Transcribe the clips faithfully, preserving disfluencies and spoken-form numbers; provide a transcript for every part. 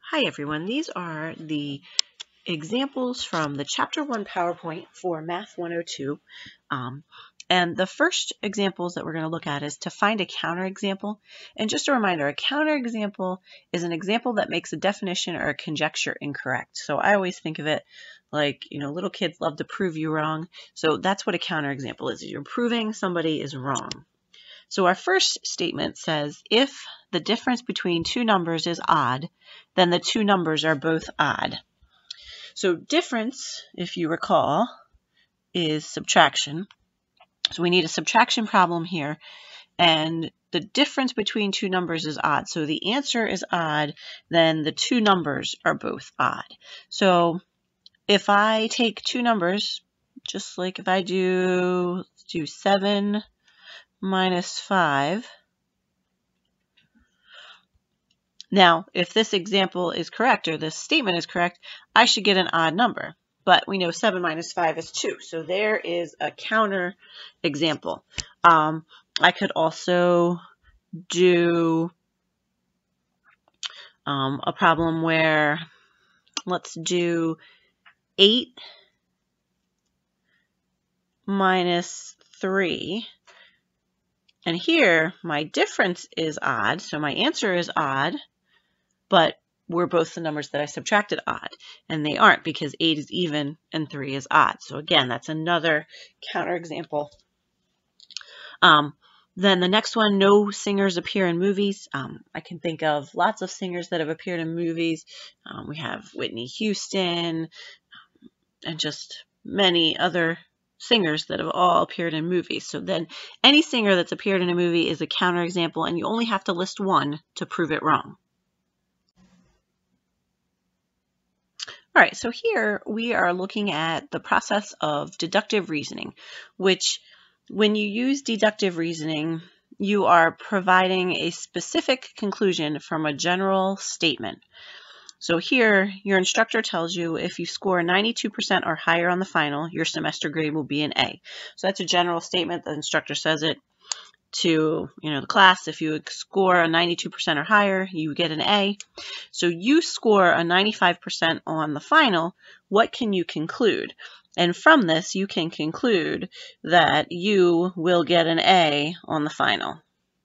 Hi everyone, these are the examples from the Chapter one PowerPoint for Math one oh two. Um, and the first examples that we're going to look at is to find a counterexample. And just a reminder, a counterexample is an example that makes a definition or a conjecture incorrect. So I always think of it like, you know, little kids love to prove you wrong. So that's what a counterexample is. You're proving somebody is wrong. So our first statement says, if the difference between two numbers is odd, then the two numbers are both odd. So difference, if you recall, is subtraction. So we need a subtraction problem here, and the difference between two numbers is odd. So the answer is odd, then the two numbers are both odd. So if I take two numbers, just like if I do, let's do seven minus five. Now, if this example is correct, or this statement is correct, I should get an odd number. But we know seven minus five is two. So there is a counter example. Um, I could also do um, a problem where, let's do eight minus three. And here, my difference is odd. So my answer is odd, but we're both the numbers that I subtracted odd, and they aren't because eight is even and three is odd. So again, that's another counterexample. Um, then the next one, no singers appear in movies. Um, I can think of lots of singers that have appeared in movies. Um, we have Whitney Houston and just many other singers that have all appeared in movies. So then any singer that's appeared in a movie is a counterexample, and you only have to list one to prove it wrong. All right, so here we are looking at the process of deductive reasoning, which when you use deductive reasoning, you are providing a specific conclusion from a general statement. So here, your instructor tells you if you score ninety-two percent or higher on the final, your semester grade will be an A. So that's a general statement. The instructor says it to, you know, the class. If you score a ninety-two percent or higher, you get an A. So you score a ninety-five percent on the final. What can you conclude? And from this, you can conclude that you will get an A on the final.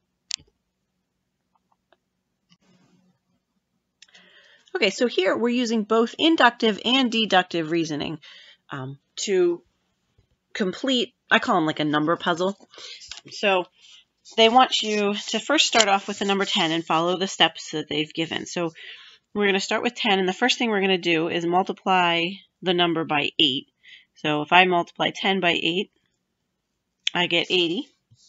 Okay, so here we're using both inductive and deductive reasoning um, to complete, I call them like a number puzzle. So they want you to first start off with the number ten and follow the steps that they've given. So we're going to start with ten, and the first thing we're going to do is multiply the number by eight. So if I multiply ten by eight, I get eighty.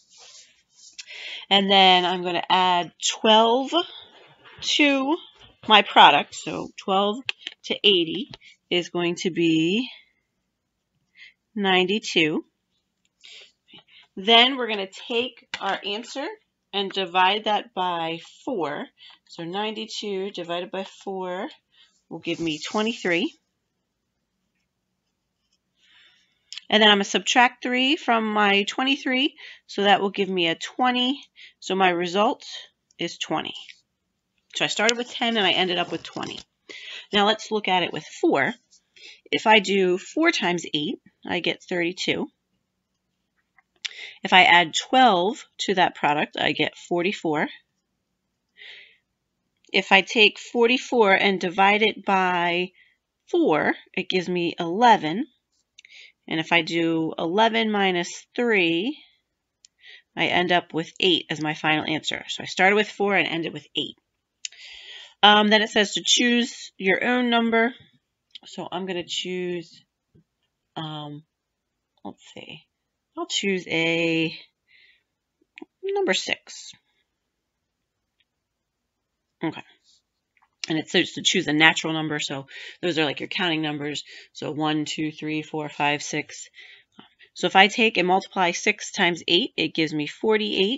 And then I'm going to add twelve to my product. So twelve to eighty is going to be ninety-two. Then we're going to take our answer and divide that by four. So ninety-two divided by four will give me twenty-three. And then I'm going to subtract three from my twenty-three, so that will give me a twenty. So my result is twenty. So I started with ten and I ended up with twenty. Now let's look at it with four. If I do four times eight, I get thirty-two. If I add twelve to that product, I get forty-four. If I take forty-four and divide it by four, it gives me eleven. And if I do eleven minus three, I end up with eight as my final answer. So I started with four and ended with eight. Um, then it says to choose your own number. So I'm going to choose, um, let's see, I'll choose a number six. Okay. And it says to choose a natural number. So those are like your counting numbers. So one, two, three, four, five, six. So if I take and multiply six times eight, it gives me forty-eight.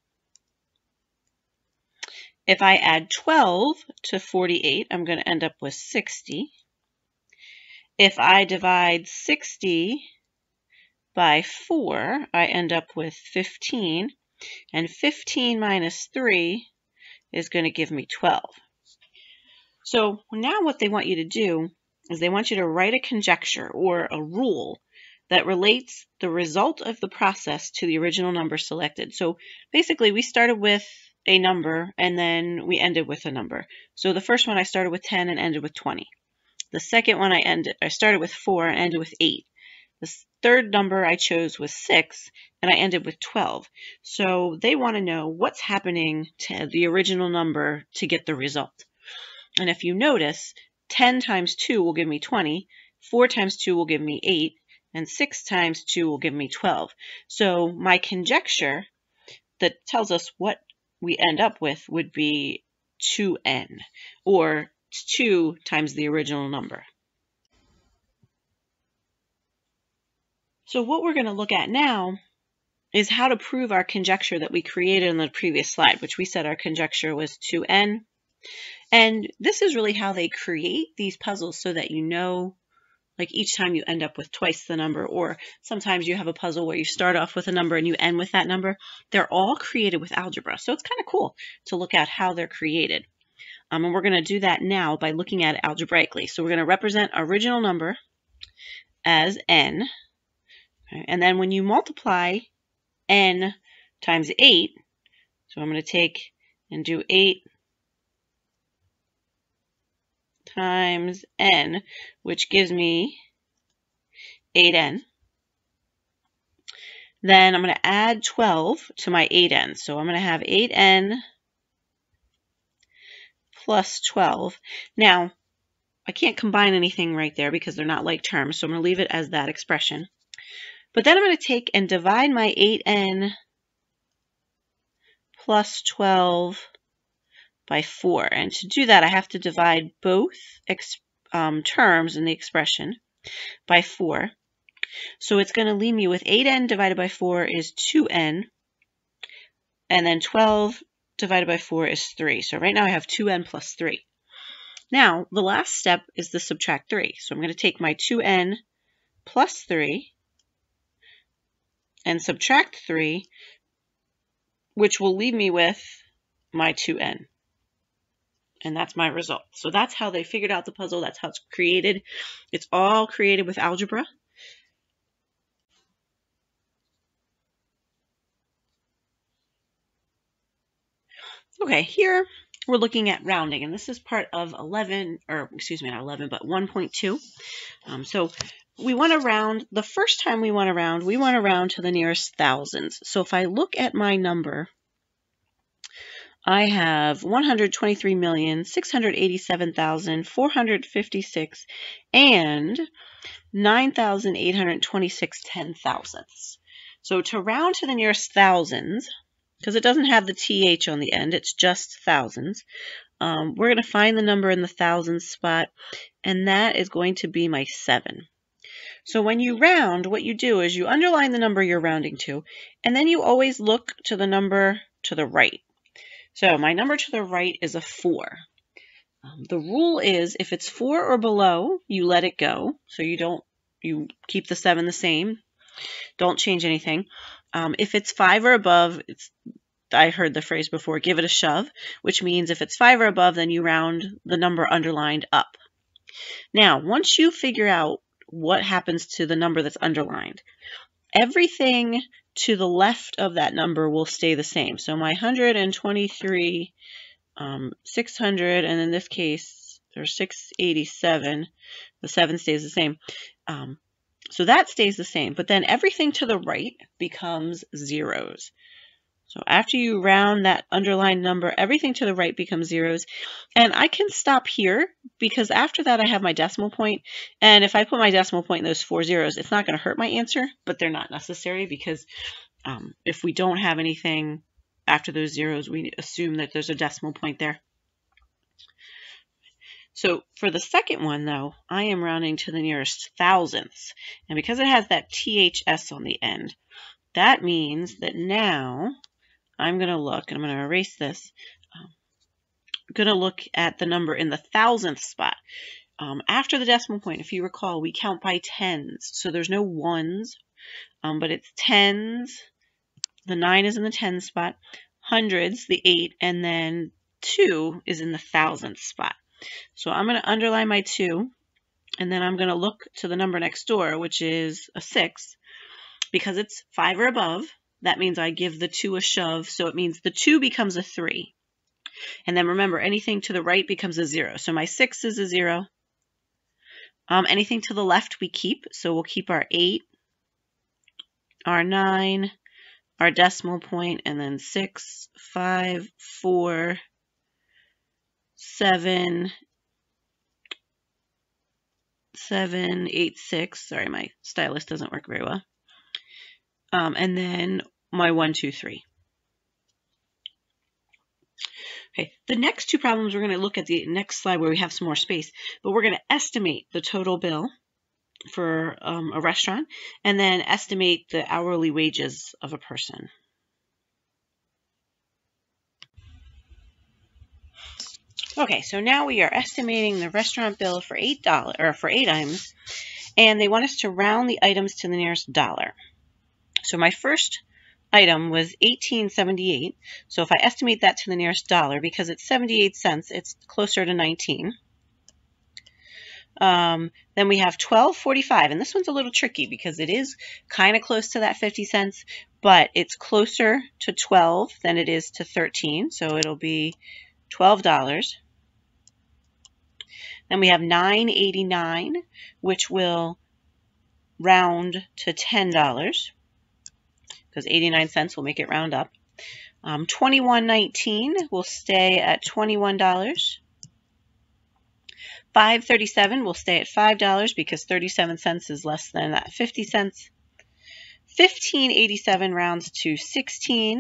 If I add twelve to forty-eight, I'm going to end up with sixty. If I divide sixty by four, I end up with fifteen. And fifteen minus three is going to give me twelve. So now what they want you to do is they want you to write a conjecture or a rule that relates the result of the process to the original number selected. So basically we started with a number and then we ended with a number. So the first one I started with ten and ended with twenty. The second one I ended I started with four and ended with eight. The third number I chose was six and I ended with twelve. So they want to know what's happening to the original number to get the result. And if you notice, ten times two will give me twenty, four times two will give me eight, and six times two will give me twelve. So my conjecture that tells us what we end up with would be two n, or two times the original number. So what we're going to look at now is how to prove our conjecture that we created in the previous slide, which we said our conjecture was two n. And this is really how they create these puzzles so that you know, like each time you end up with twice the number, or sometimes you have a puzzle where you start off with a number and you end with that number. They're all created with algebra. So it's kind of cool to look at how they're created. Um, and we're going to do that now by looking at it algebraically. So we're going to represent our original number as n. Okay, and then when you multiply n times eight, so I'm going to take and do eight times n, which gives me eight n. Then I'm going to add twelve to my eight n. So I'm going to have eight n plus twelve. Now, I can't combine anything right there because they're not like terms, so I'm going to leave it as that expression. But then I'm going to take and divide my eight n plus twelve by four. And to do that, I have to divide both ex um, terms in the expression by four. So it's going to leave me with eight n divided by four is two n. And then twelve divided by four is three. So right now I have two n plus three. Now, the last step is the subtract three. So I'm going to take my two n plus three and subtract three, which will leave me with my two n. And that's my result. So that's how they figured out the puzzle. That's how it's created. It's all created with algebra. Okay, here we're looking at rounding, and this is part of eleven, or excuse me, not eleven, but one point two. Um, so we want to round, the first time we want to round, we want to round to the nearest thousands. So if I look at my number, I have one hundred twenty-three million, six hundred eighty-seven thousand, four hundred fifty-six and nine thousand eight hundred twenty-six ten thousandths. So to round to the nearest thousands, because it doesn't have the th on the end, it's just thousands, um, we're going to find the number in the thousands spot, and that is going to be my seven. So when you round, what you do is you underline the number you're rounding to, and then you always look to the number to the right. So my number to the right is a four. Um, the rule is if it's four or below, you let it go. So you don't, you keep the seven the same. Don't change anything. Um, if it's five or above, it's, I heard the phrase before, give it a shove, which means if it's five or above, then you round the number underlined up. Now, once you figure out what happens to the number that's underlined, everything to the left of that number will stay the same. So my one hundred twenty-three, um, six hundred, and in this case, there's six eighty-seven. The seven stays the same. Um, so that stays the same. But then everything to the right becomes zeros. So after you round that underlined number, everything to the right becomes zeros. And I can stop here because after that I have my decimal point. And if I put my decimal point in those four zeros, it's not going to hurt my answer, but they're not necessary because um, if we don't have anything after those zeros, we assume that there's a decimal point there. So for the second one, though, I am rounding to the nearest thousandths. And because it has that T H S on the end, that means that now I'm going to look, and I'm going to erase this, um, I'm going to look at the number in the thousandth spot. Um, after the decimal point, if you recall, we count by tens. So there's no ones, um, but it's tens. The nine is in the tens spot, hundreds, the eight, and then two is in the thousandth spot. So I'm going to underline my two, and then I'm going to look to the number next door, which is a six. Because it's five or above, that means I give the two a shove, so it means the two becomes a three. And then remember, anything to the right becomes a zero. So my six is a zero. Um, anything to the left we keep, so we'll keep our eight, our nine, our decimal point, and then six, five, four, seven, seven, eight, six. Sorry, my stylus doesn't work very well. Um, and then my one, two, three. Okay, the next two problems we're going to look at the next slide where we have some more space, but we're going to estimate the total bill for um, a restaurant and then estimate the hourly wages of a person. Okay, so now we are estimating the restaurant bill for eight dollars or for eight items, and they want us to round the items to the nearest dollar. So my first item was eighteen seventy-eight. So if I estimate that to the nearest dollar, because it's seventy-eight cents, it's closer to nineteen. Um, then we have twelve forty-five, and this one's a little tricky because it is kind of close to that fifty cents, but it's closer to twelve than it is to thirteen, so it'll be twelve dollars. Then we have nine eighty-nine, which will round to ten dollars. Because eighty-nine cents will make it round up. Um, twenty-one nineteen will stay at twenty-one dollars. five thirty-seven will stay at five dollars because thirty-seven cents is less than that fifty cents. fifteen eighty-seven rounds to sixteen.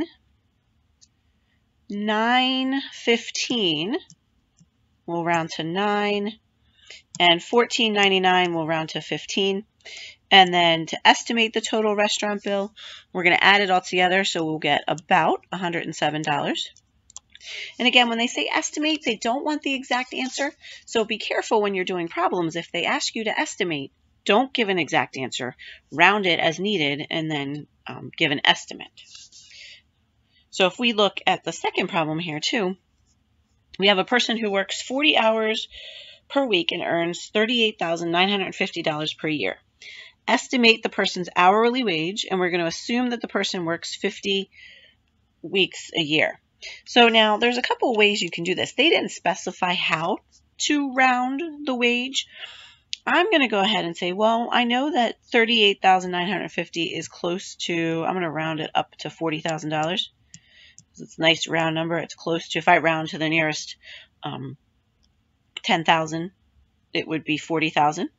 nine fifteen will round to nine. And fourteen ninety-nine will round to fifteen. And then to estimate the total restaurant bill, we're going to add it all together, so we'll get about one hundred seven dollars. And again, when they say estimate, they don't want the exact answer, so be careful when you're doing problems. If they ask you to estimate, don't give an exact answer. Round it as needed, and then um, give an estimate. So if we look at the second problem here too, we have a person who works forty hours per week and earns thirty-eight thousand nine hundred fifty dollars per year. Estimate the person's hourly wage, and we're going to assume that the person works fifty weeks a year. So now there's a couple ways you can do this. They didn't specify how to round the wage. I'm going to go ahead and say, well, I know that thirty-eight thousand nine hundred fifty dollars is close to, I'm going to round it up to forty thousand dollars. It's a nice round number. It's close to, if I round to the nearest um, ten thousand, it would be forty thousand.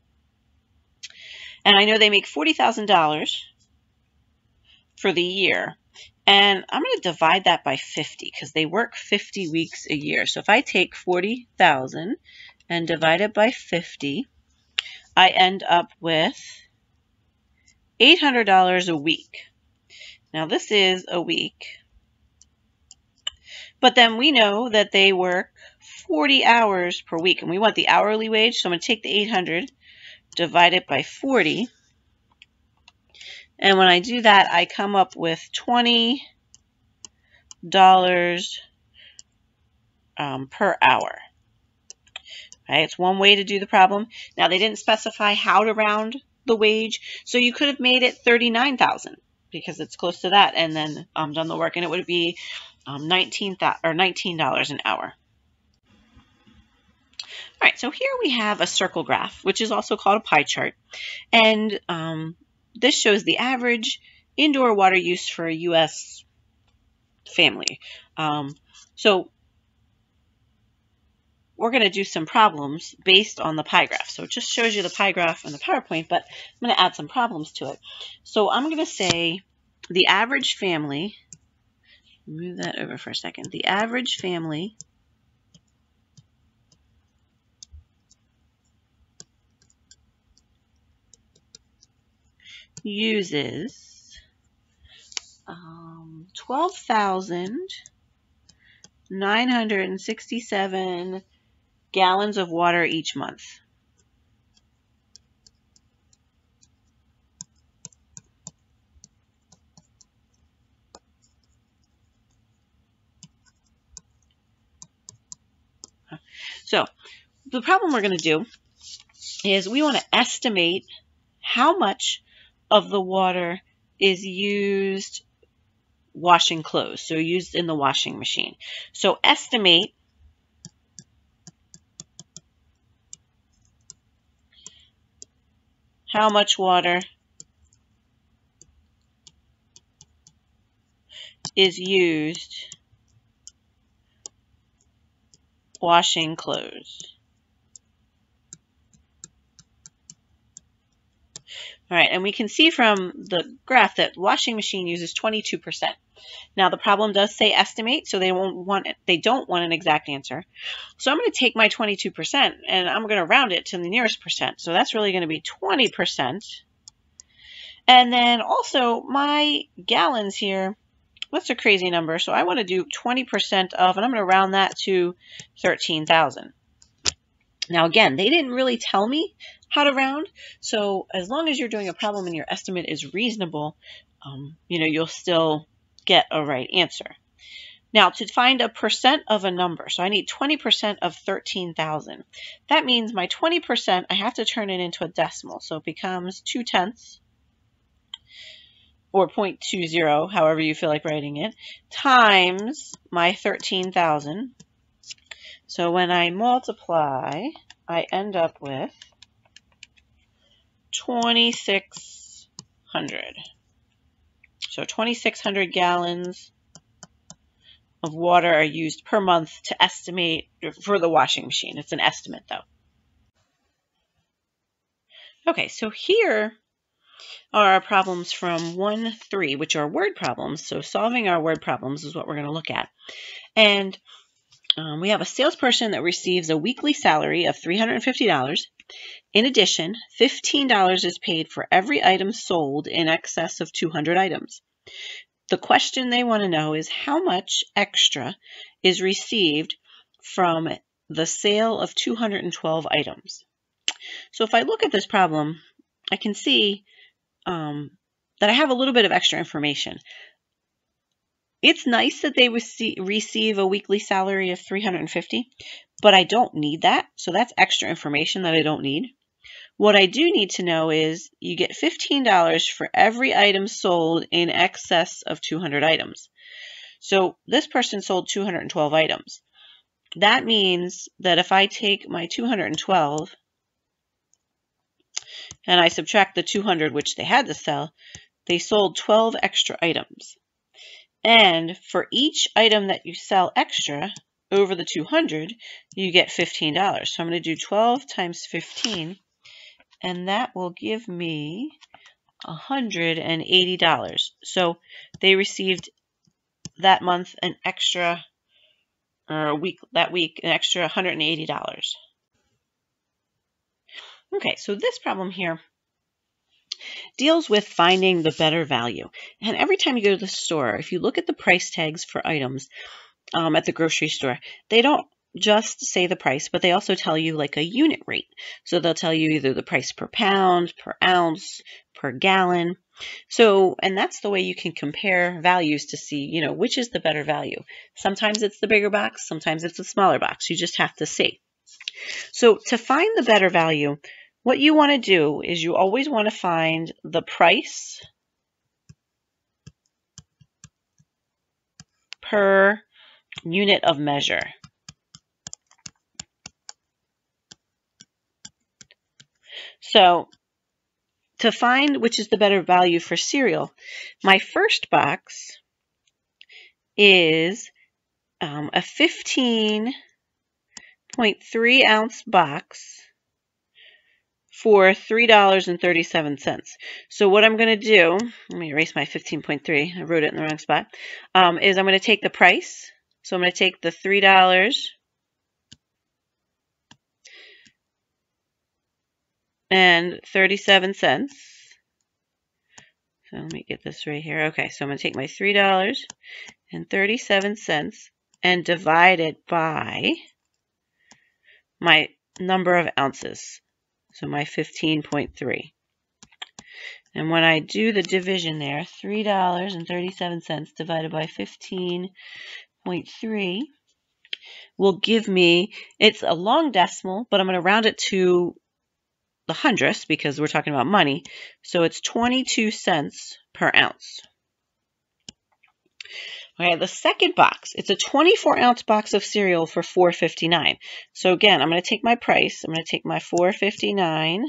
And I know they make forty thousand dollars for the year. And I'm going to divide that by fifty because they work fifty weeks a year. So if I take forty thousand and divide it by fifty, I end up with eight hundred dollars a week. Now this is a week. But then we know that they work forty hours per week. And we want the hourly wage. So I'm going to take the eight hundred, divide it by forty. And when I do that, I come up with twenty dollars um, per hour. Okay, it's one way to do the problem. Now, they didn't specify how to round the wage, so you could have made it thirty-nine thousand dollars because it's close to that, and then um, done the work, and it would be um, nineteen dollars an hour. All right, so here we have a circle graph, which is also called a pie chart, and um, this shows the average indoor water use for a U S family. Um, so we're going to do some problems based on the pie graph. So it just shows you the pie graph in the PowerPoint, but I'm going to add some problems to it. So I'm going to say the average family, move that over for a second, the average family uses um, twelve thousand nine hundred sixty-seven gallons of water each month. So the problem we're going to do is we want to estimate how much of the water is used washing clothes, so used in the washing machine. So estimate how much water is used washing clothes. All right, and we can see from the graph that washing machine uses twenty-two percent. Now the problem does say estimate, so they won't want it, they don't want an exact answer. So I'm going to take my twenty-two percent and I'm going to round it to the nearest percent. So that's really going to be twenty percent. And then also my gallons here, that's a crazy number. So I want to do twenty percent of, and I'm going to round that to thirteen thousand. Now again, they didn't really tell me how to round. So as long as you're doing a problem and your estimate is reasonable, um, you know, you'll still get a right answer. Now to find a percent of a number, so I need twenty percent of thirteen thousand. That means my twenty percent, I have to turn it into a decimal. So it becomes two tenths or zero point two zero, however you feel like writing it, times my thirteen thousand. So when I multiply, I end up with twenty-six hundred. So twenty-six hundred gallons of water are used per month to estimate for the washing machine. It's an estimate though. Okay, so here are our problems from one, three, which are word problems. So solving our word problems is what we're going to look at. And um, we have a salesperson that receives a weekly salary of three hundred fifty dollars. In addition, fifteen dollars is paid for every item sold in excess of two hundred items. The question they want to know is how much extra is received from the sale of two hundred twelve items. So if I look at this problem, I can see um, that I have a little bit of extra information. It's nice that they receive a weekly salary of three hundred fifty dollars, but I don't need that. So that's extra information that I don't need. What I do need to know is you get fifteen dollars for every item sold in excess of two hundred items. So this person sold two hundred twelve items. That means that if I take my two hundred twelve and I subtract the two hundred which they had to sell, they sold twelve extra items. And for each item that you sell extra over the two hundred, you get fifteen dollars. So I'm going to do twelve times fifteen, and that will give me one hundred eighty dollars. So they received that month an extra, or a week, that week, an extra one hundred eighty dollars. Okay, so this problem here deals with finding the better value. And every time you go to the store, if you look at the price tags for items um, at the grocery store, they don't just say the price, but they also tell you like a unit rate. So they'll tell you either the price per pound, per ounce, per gallon. So, and that's the way you can compare values to see, you know, which is the better value. Sometimes it's the bigger box, sometimes it's the smaller box. You just have to see. So to find the better value, what you want to do is you always want to find the price per unit of measure. So to find which is the better value for cereal, my first box is um, a fifteen point three ounce box for three dollars and thirty-seven cents. So what I'm going to do, let me erase my fifteen point three, I wrote it in the wrong spot, um, is I'm going to take the price. So I'm going to take the three dollars and thirty-seven cents. So let me get this right here. Okay, so I'm going to take my three dollars and thirty-seven cents and divide it by my number of ounces. So my fifteen point three. And when I do the division there, three dollars and thirty-seven cents divided by fifteen point three will give me, it's a long decimal, but I'm going to round it to the hundredths because we're talking about money. So it's twenty-two cents per ounce. Okay, the second box, it's a twenty-four ounce box of cereal for four fifty-nine. So again, I'm going to take my price. I'm going to take my four fifty-nine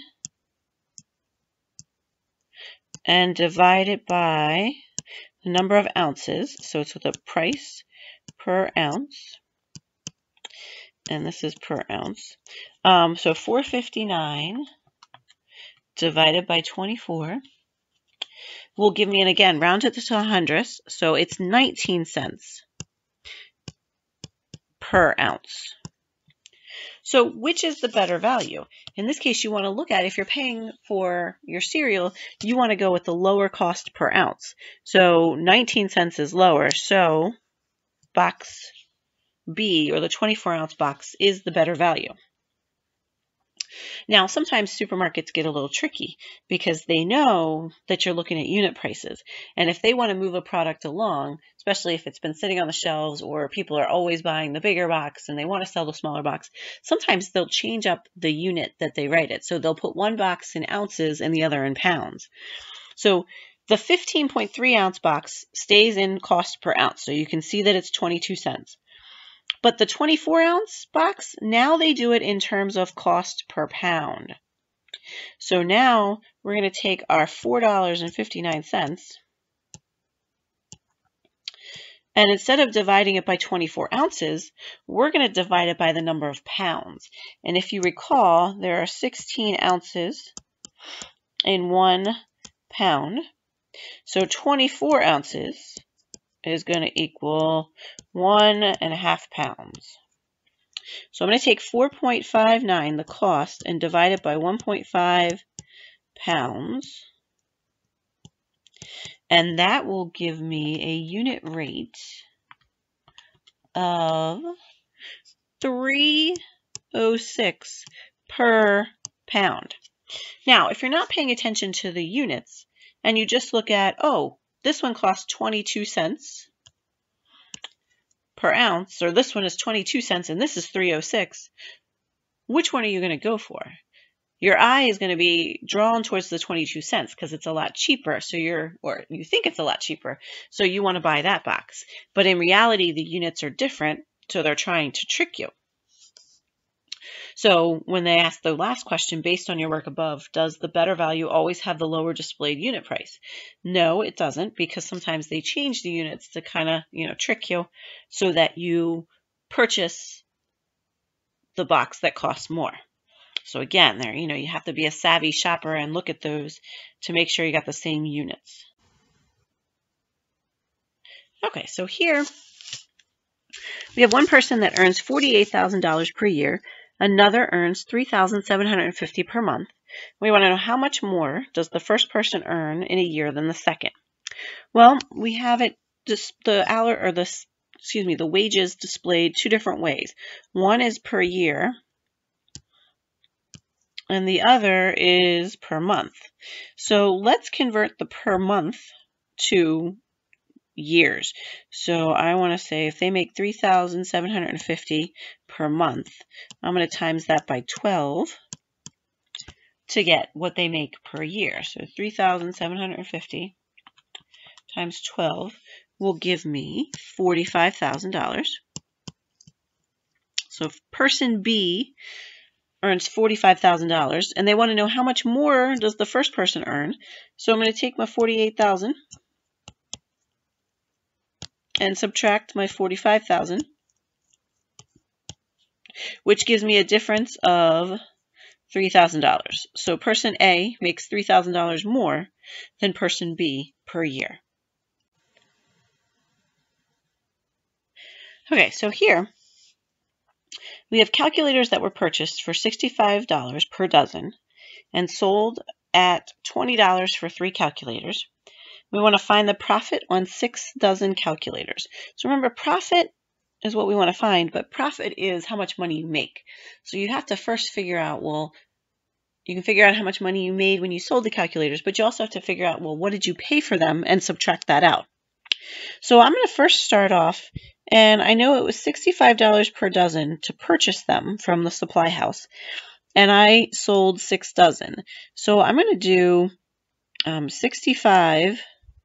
and divide it by the number of ounces. So it's the price per ounce. And this is per ounce. Um, so four fifty-nine divided by twenty-four will give me, and again, round it to hundredths, so it's nineteen cents per ounce. So which is the better value? In this case, you want to look at, if you're paying for your cereal, you want to go with the lower cost per ounce. So nineteen cents is lower, so box B, or the twenty-four ounce box, is the better value. Now, sometimes supermarkets get a little tricky because they know that you're looking at unit prices. And if they want to move a product along, especially if it's been sitting on the shelves or people are always buying the bigger box and they want to sell the smaller box, sometimes they'll change up the unit that they write it. So they'll put one box in ounces and the other in pounds. So the fifteen point three ounce box stays in cost per ounce. So you can see that it's twenty-two cents. But the twenty-four ounce box, now they do it in terms of cost per pound. So now we're going to take our four dollars and fifty-nine cents, and instead of dividing it by twenty-four ounces, we're going to divide it by the number of pounds. And if you recall, there are sixteen ounces in one pound. So twenty-four ounces is going to equal one and a half pounds. So I'm going to take four point five nine, the cost, and divide it by one point five pounds. And that will give me a unit rate of three oh six per pound. Now, if you're not paying attention to the units and you just look at, oh, this one costs twenty-two cents per ounce, or this one is twenty-two cents and this is three oh six, which one are you going to go for? Your eye is going to be drawn towards the twenty-two cents because it's a lot cheaper. So you're, or you think it's a lot cheaper, so you want to buy that box. But in reality, the units are different, so they're trying to trick you. So when they ask the last question, based on your work above, does the better value always have the lower displayed unit price? No, it doesn't, because sometimes they change the units to kind of, you know, trick you so that you purchase the box that costs more. So again, there, you know, you have to be a savvy shopper and look at those to make sure you got the same units. Okay, so here we have one person that earns forty-eight thousand dollars per year. Another earns three thousand seven hundred fifty dollars per month. We want to know how much more does the first person earn in a year than the second. Well, we have it just the hour or the excuse me the wages displayed two different ways. One is per year, and the other is per month. So let's convert the per month to years. So I want to say if they make three thousand seven hundred fifty per month, I'm going to times that by twelve to get what they make per year. So three thousand seven hundred fifty times twelve will give me forty-five thousand dollars. So if person B earns forty-five thousand dollars and they want to know how much more does the first person earn, so I'm going to take my forty-eight thousand dollars and subtract my forty-five thousand dollars, which gives me a difference of three thousand dollars. So person A makes three thousand dollars more than person B per year. Okay, so here we have calculators that were purchased for sixty-five dollars per dozen and sold at twenty dollars for three calculators. We want to find the profit on six dozen calculators. So remember, profit is what we want to find, but profit is how much money you make. So you have to first figure out, well, you can figure out how much money you made when you sold the calculators, but you also have to figure out, well, what did you pay for them and subtract that out. So I'm going to first start off, and I know it was sixty-five dollars per dozen to purchase them from the supply house, and I sold six dozen. So I'm going to do um, sixty-five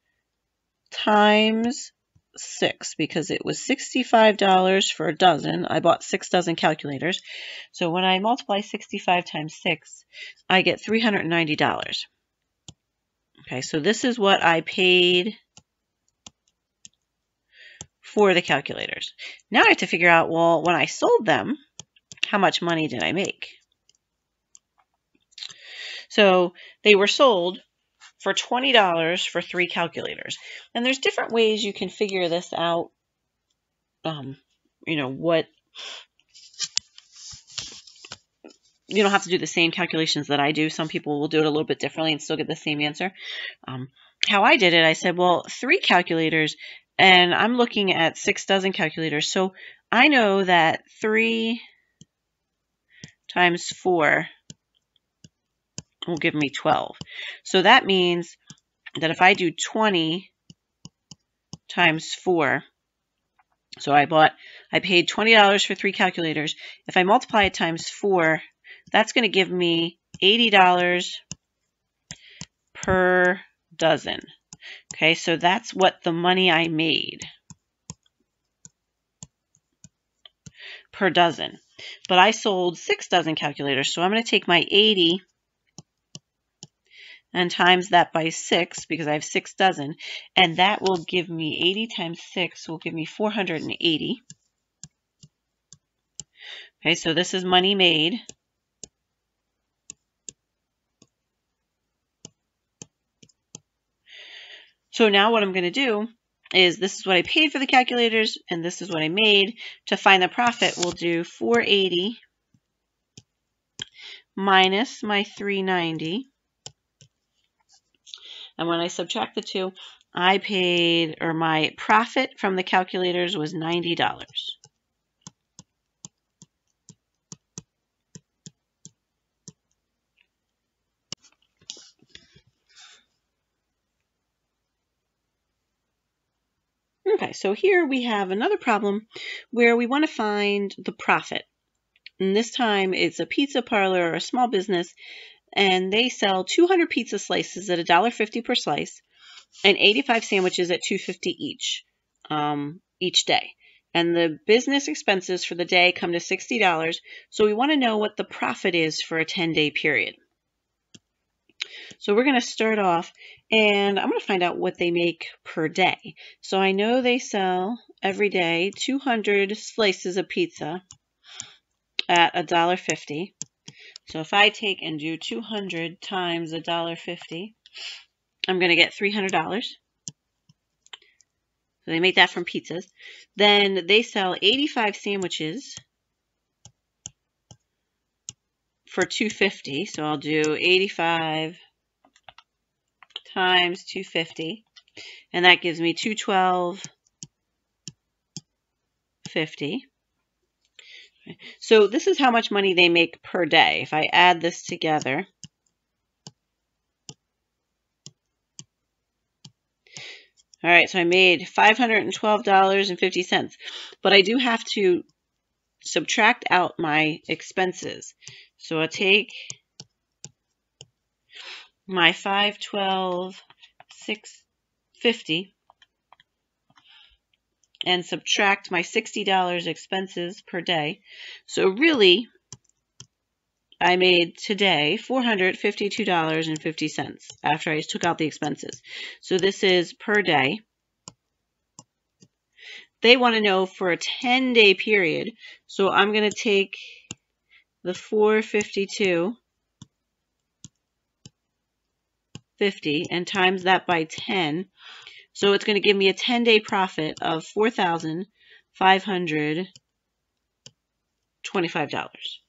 times six, because it was sixty-five dollars for a dozen. I bought six dozen calculators. So when I multiply sixty-five times six, I get three hundred ninety dollars. Okay, so this is what I paid for the calculators. Now I have to figure out, well, when I sold them, how much money did I make? So they were sold for twenty dollars for three calculators. And there's different ways you can figure this out. Um, you know, what, you don't have to do the same calculations that I do. Some people will do it a little bit differently and still get the same answer. Um, how I did it, I said, well, three calculators, and I'm looking at six dozen calculators. So I know that three times four will give me twelve. So that means that if I do twenty times four, so I bought, I paid twenty dollars for three calculators. If I multiply it times four, that's going to give me eighty dollars per dozen. Okay, so that's what the money I made per dozen. But I sold six dozen calculators, so I'm going to take my eighty and times that by six, because I have six dozen, and that will give me eighty times six will give me four hundred eighty. Okay, so this is money made. So now what I'm going to do is, this is what I paid for the calculators, and this is what I made. To find the profit, we'll do four hundred eighty minus my three hundred ninety. And when I subtract the two, I paid, or my profit from the calculators was ninety dollars. Okay, so here we have another problem where we want to find the profit. And this time it's a pizza parlor or a small business, and they sell two hundred pizza slices at one dollar fifty per slice and eighty-five sandwiches at two dollars and fifty cents each, um, each day. And the business expenses for the day come to sixty dollars. So we want to know what the profit is for a ten-day period. So we're going to start off, and I'm going to find out what they make per day. So I know they sell every day two hundred slices of pizza at one dollar and fifty cents. So if I take and do two hundred times one dollar and fifty cents, I'm going to get three hundred dollars. So they make that from pizzas. Then they sell eighty-five sandwiches for two dollars and fifty cents. So I'll do eighty-five times two hundred fifty, and that gives me two hundred twelve fifty. So this is how much money they make per day. If I add this together, all right, so I made five hundred twelve dollars and fifty cents, but I do have to subtract out my expenses. So I'll take my five hundred twelve, six hundred fifty and subtract my sixty dollars expenses per day. So really, I made today four hundred fifty-two dollars and fifty cents after I took out the expenses. So this is per day. They want to know for a ten-day period. So I'm going to take the four hundred fifty-two fifty and times that by ten. So it's going to give me a ten-day profit of four thousand five hundred twenty-five dollars.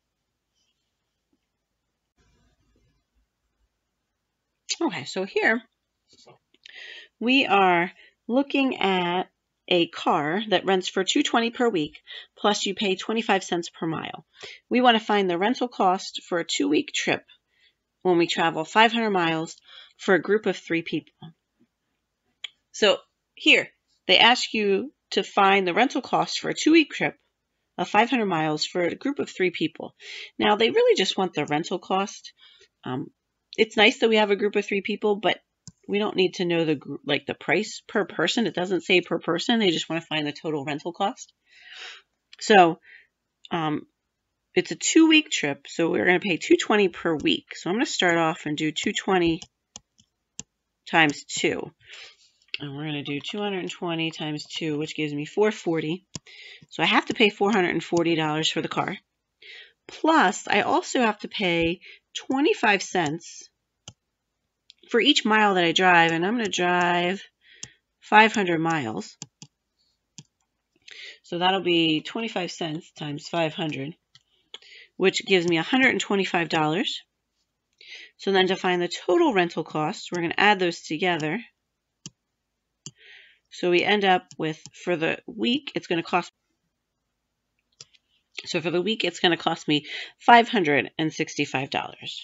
Okay, so here we are looking at a car that rents for two hundred twenty dollars per week, plus you pay twenty-five cents per mile. We want to find the rental cost for a two-week trip when we travel five hundred miles for a group of three people. So here, they ask you to find the rental cost for a two-week trip of five hundred miles for a group of three people. Now, they really just want the rental cost. Um, it's nice that we have a group of three people, but we don't need to know the like the price per person. It doesn't say per person. They just want to find the total rental cost. So um, it's a two-week trip, so we're going to pay two hundred twenty dollars per week. So I'm going to start off and do two hundred twenty times two. And we're going to do two hundred twenty times two, which gives me four hundred forty dollars. So I have to pay four hundred forty dollars for the car. Plus, I also have to pay twenty-five cents for each mile that I drive. And I'm going to drive five hundred miles. So that'll be twenty-five cents times five hundred, which gives me one hundred twenty-five dollars. So then to find the total rental cost, we're going to add those together. So we end up with, for the week, it's going to cost, so for the week, it's going to cost me five hundred sixty-five dollars.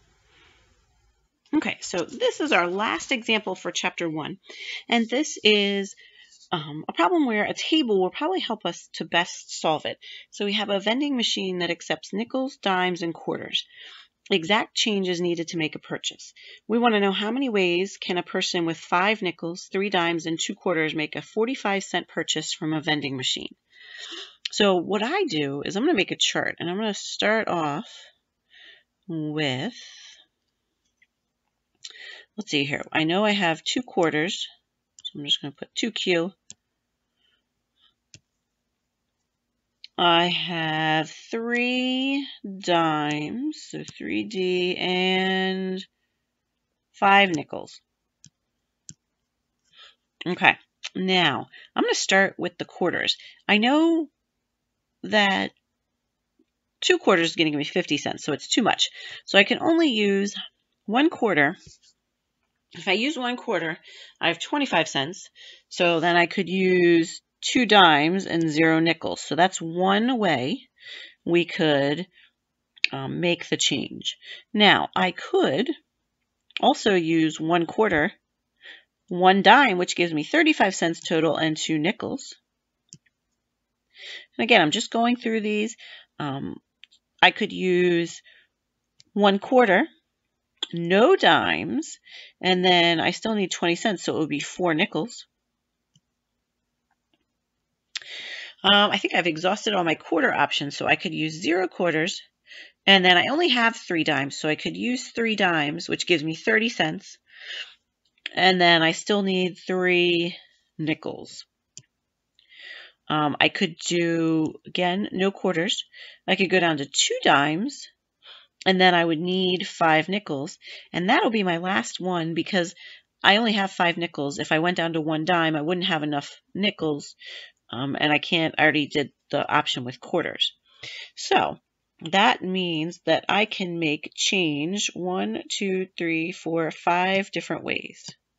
Okay, so this is our last example for chapter one. And this is um, a problem where a table will probably help us to best solve it. So we have a vending machine that accepts nickels, dimes, and quarters. Exact change is needed to make a purchase. We want to know how many ways can a person with five nickels, three dimes, and two quarters make a forty-five cent purchase from a vending machine. So what I do is I'm going to make a chart, and I'm going to start off with, let's see here. I know I have two quarters, so I'm just going to put two Q. I have three dimes, so three D, and five nickels. Okay, now I'm going to start with the quarters. I know that two quarters is going to give me fifty cents, so it's too much. So I can only use one quarter. If I use one quarter, I have twenty-five cents. So then I could use two dimes and zero nickels. So that's one way we could um, make the change. Now, I could also use one quarter, one dime, which gives me thirty-five cents total, and two nickels. And again, I'm just going through these. Um, I could use one quarter, no dimes, and then I still need twenty cents, so it would be four nickels. Um, I think I've exhausted all my quarter options, so I could use zero quarters, and then I only have three dimes, so I could use three dimes, which gives me thirty cents, and then I still need three nickels. Um, I could do, again, no quarters. I could go down to two dimes, and then I would need five nickels, and that'll be my last one because I only have five nickels. If I went down to one dime, I wouldn't have enough nickels, um, and I can't, I already did the option with quarters. So that means that I can make change one, two, three, four, five different ways.